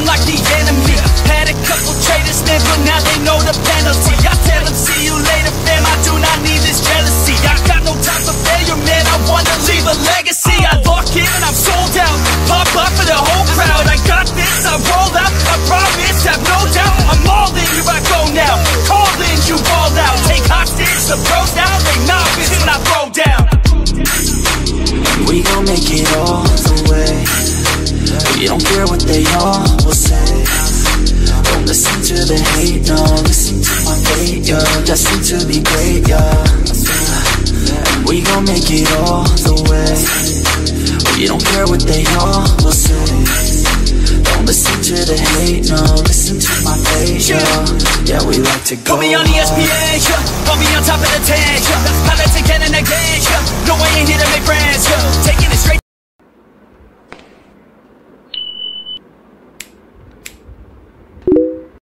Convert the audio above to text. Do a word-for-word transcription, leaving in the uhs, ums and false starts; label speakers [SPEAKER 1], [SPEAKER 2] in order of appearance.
[SPEAKER 1] them like the enemy. Had a couple traitors, man, but now they know the penalty. I tell them, see you later, fam, I do not need this jealousy. I got no time for failure, man, I wanna leave a legacy. I lock in, I'm sold out, pop up for the whole crowd. I got this, I roll out, I promise, have no doubt. I'm all in, here I go now, call in, you ball out. Take hostage, the pros down, they novice when I throw down.
[SPEAKER 2] We gon' make it all the way. We don't care what they all will say. Don't listen to the hate, no. Listen to my fate, yeah. Destined to be great, yeah. We gon' make it all the way. We don't care what they all will say. Don't listen to the hate, no. Listen to my fate, yeah. Yeah, we like to go.
[SPEAKER 1] Put me on E S P N, yeah. Put me on top of the ten, yeah. Highlights again and again.